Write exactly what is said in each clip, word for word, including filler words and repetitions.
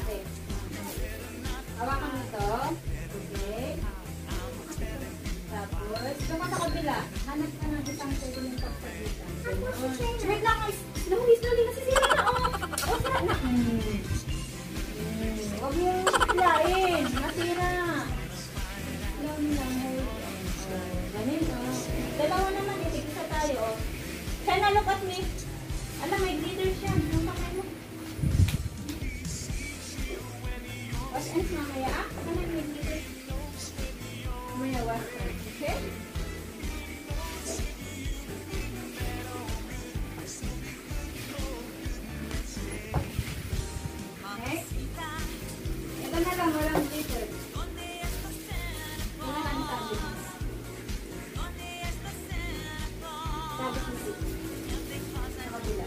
ate. Hawakan mo ito. Okay. Tapos, doon ka sa kabila. Hanap ka ng isang pwede yung pagsagitan. Wait lang, slowly, slowly. Nasisira na, oh. Oh, sira na. Hmm. Hmm. Huwag mo silain. Nasira. Slowly lang, hold. Oh, ganun, oh. Dalawa naman, itig-isa tayo, oh. China, look at me. Alam, may glitter siya. Nung pakay mo. Wash hands mamaya, ah. Ano, may glitter. Mamaya, wash hands. Okay? Next. Ito na lang, walang glitter. Wala lang tabi. Tabi sisi. Sa kabila.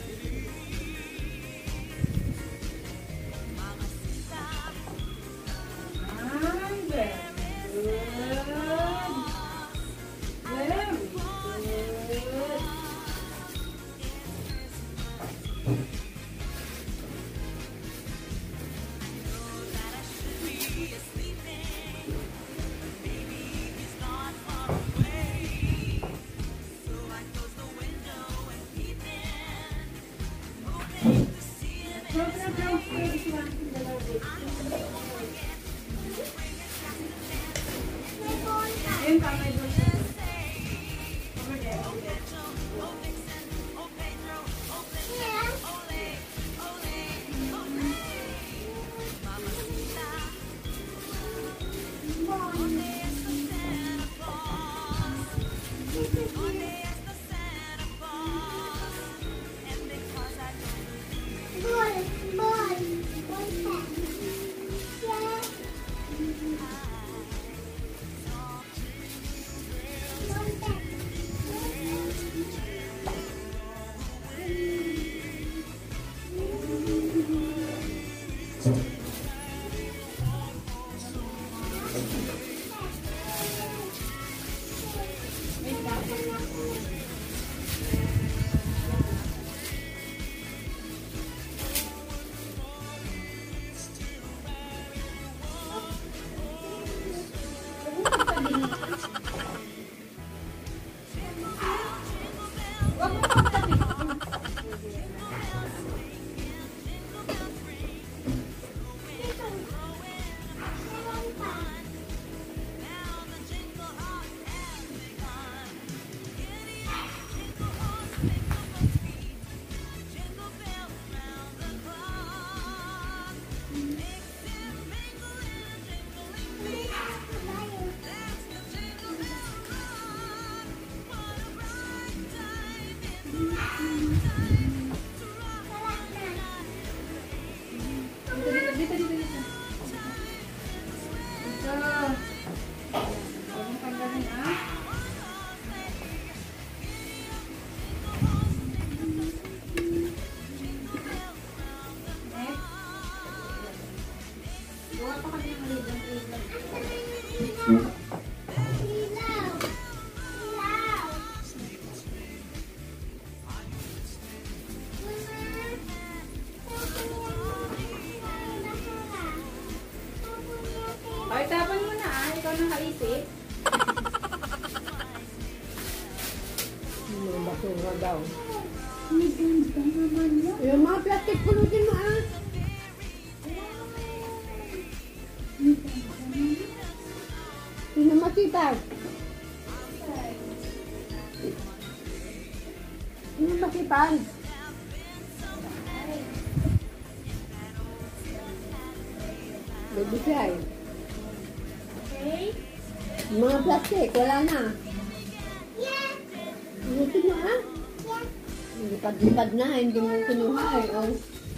Ay, tapan mo na ah. Ikaw nang kaisip. Yung basura daw. May ganda naman yun. Yung mga plastic pulutin mo ah. Sino masipag? Sino masipag? Baby fry. Okay? Yung mga plastic, wala na. Pulutin mo ah. Lipad-lipad na, hindi mo kinuha eh. Oh.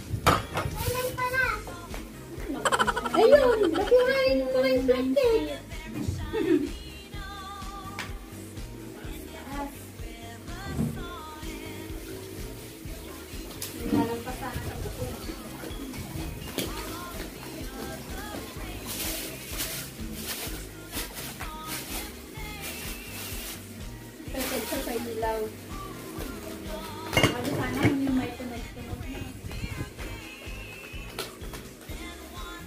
Ayun, nakihain mo mga yung plastic. Perfect sa ilaw. Ano sana yung may tunog-tunog na.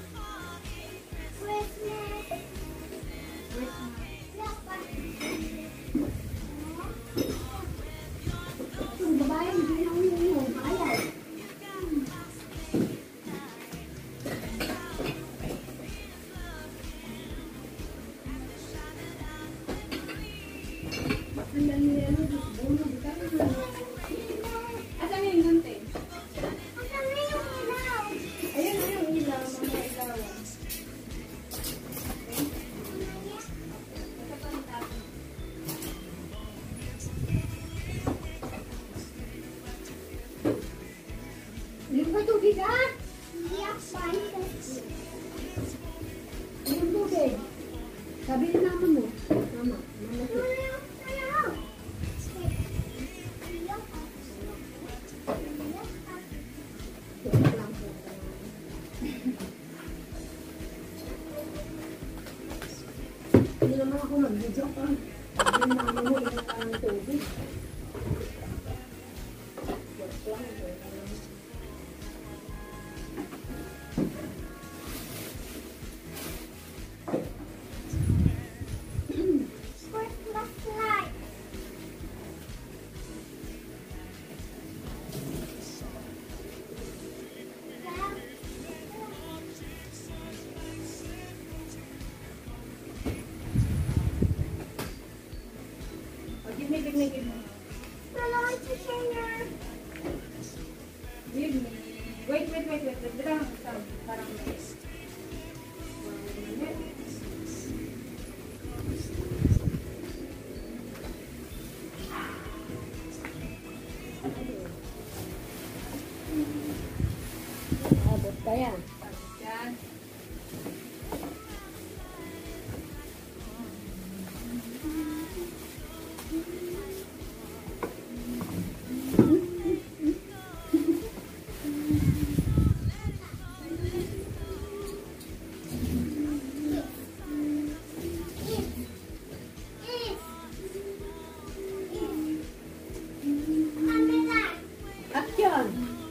Yung ka tubig ah! Iyak pa. Yung tubig. Sabi na naman mo. Mama, mama ko. Tubig lang po. Hindi naman ako mag-video ka. Sabi na naman mo, ilang ka ng tubig. Joke lang. Christmas light. Oh, give me, give me, give me. Hello, it's a trainer. Give me. Wait, wait, wait, wait. Wait lang. Sound. Parang may. One minute. Abot pa yan. Yan. Action!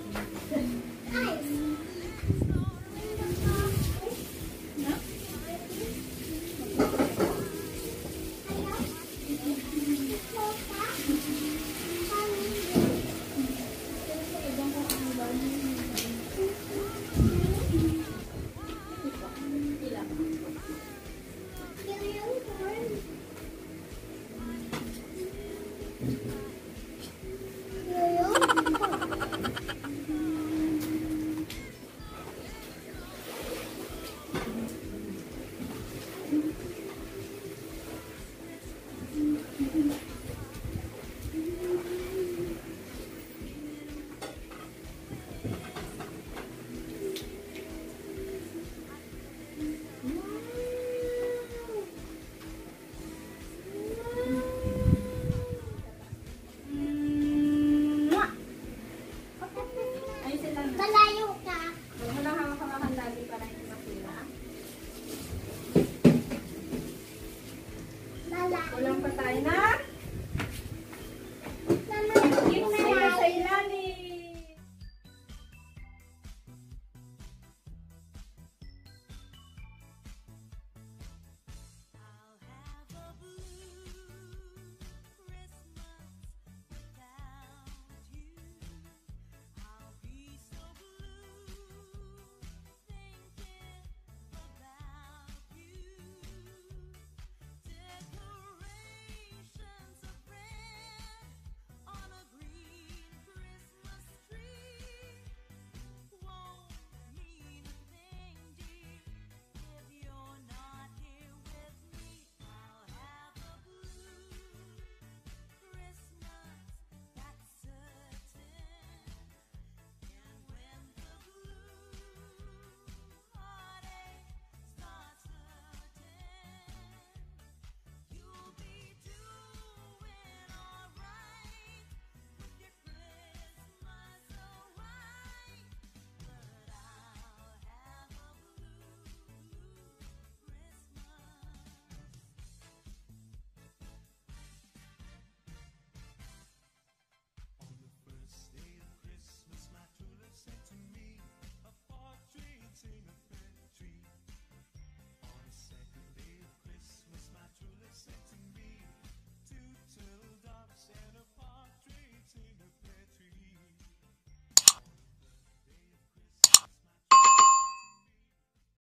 Ayusin lang. Malayo ka. Huwag mo lang hawak-hawakan lagi para hindi makila. Malayo. Kulang pa tayo na